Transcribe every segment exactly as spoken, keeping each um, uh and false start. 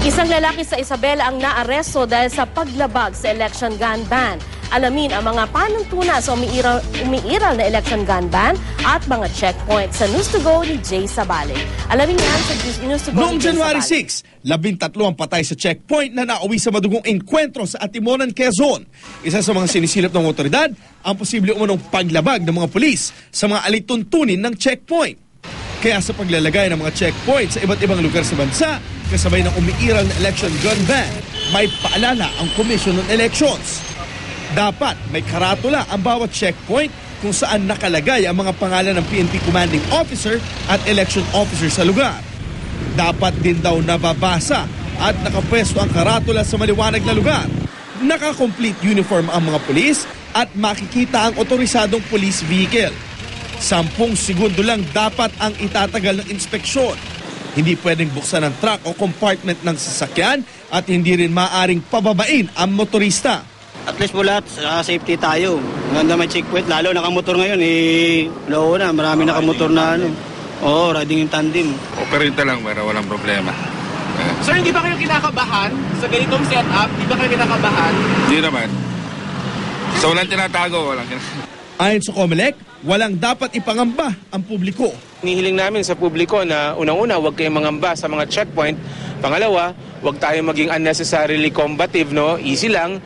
Isang lalaki sa Isabela ang naaresto dahil sa paglabag sa election gun ban. Alamin ang mga panuntunan sa umiiral, umiiral na election gun ban at mga checkpoint sa News to Go ni Jay Sabale. Alamin yan sa News to Go Noong ni Jay January Sabale. six, labintatlo ang patay sa checkpoint na nauwi sa madugong enkwentro sa Atimonan, Quezon. Isa sa mga sinisilip ng otoridad, ang posible umunong paglabag ng mga pulis sa mga alituntunin ng checkpoint. Kaya sa paglalagay ng mga checkpoint sa iba't ibang lugar sa bansa, kasabay ng umiiral na election gun ban, may paalala ang Commission on Elections. Dapat may karatula ang bawat checkpoint kung saan nakalagay ang mga pangalan ng P N P commanding officer at election officer sa lugar. Dapat din daw nababasa at nakapwesto ang karatula sa maliwanag na lugar. Naka-complete uniform ang mga pulis at makikita ang otorisadong police vehicle. Sampung segundo lang dapat ang itatagal ng inspeksyon. Hindi pwedeng buksan ang truck o compartment ng sasakyan at hindi rin maaring pababain ang motorista. At least po lahat, uh, safety tayo. Maganda may checkpoint, lalo nakamotor ngayon, eh, lalo na, marami nakamotor na ano. Oo, riding in tandem. Operate lang para walang problema. Eh. Sir, hindi ba kayo kinakabahan sa ganitong setup? Hindi ba kayo kinakabahan? Hindi naman. So walang tinatago, walang kinakabahan. Ayon sa COMELEC, walang dapat ipangamba ang publiko. Hinihiling namin sa publiko na unang-una, huwag kayong mangamba sa mga checkpoint. Pangalawa, huwag tayong maging unnecessarily combative, no? Easy lang.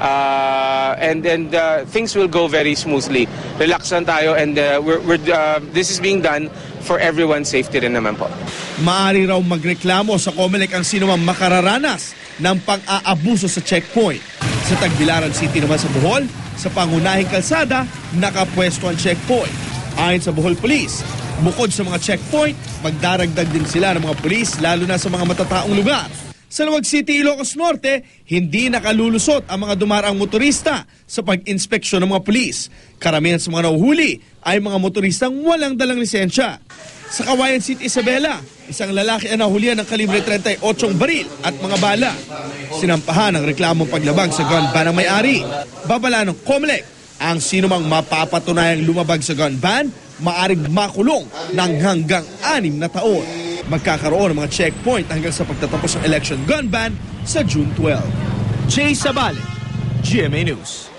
Uh, and and uh, things will go very smoothly. Relax lang tayo and uh, we're, we're, uh, this is being done for everyone's safety rin naman po. Maari raw magreklamo sa COMELEC ang sinumang makararanas ng pang-aabuso sa checkpoint. Sa Tagbilaran City naman sa Bohol, sa pangunahing kalsada, nakapwesto ang checkpoint. Ayon sa Bohol Police, bukod sa mga checkpoint, magdaragdag din sila ng mga pulis lalo na sa mga matataong lugar. Sa Luwag City, Ilocos Norte, hindi nakalulusot ang mga dumaraang motorista sa pag-inspeksyon ng mga pulis. Karamihan sa mga nahuhuli ay mga motoristang walang dalang lisensya. Sa Kawayan City, Isabela, isang lalaki ang nahulihan ng kalibre thirty-eight baril at mga bala. Sinampahan ang reklamong paglabag sa gun ban ng may-ari. Babala ng COMELEC, ang sinumang mapapatunayang lumabag sa gun ban, maaring makulong ng hanggang anim na taon. Magkakaroon ng mga checkpoint hanggang sa pagtatapos ng election gun ban sa June twelfth. Jay Sabale, G M A News.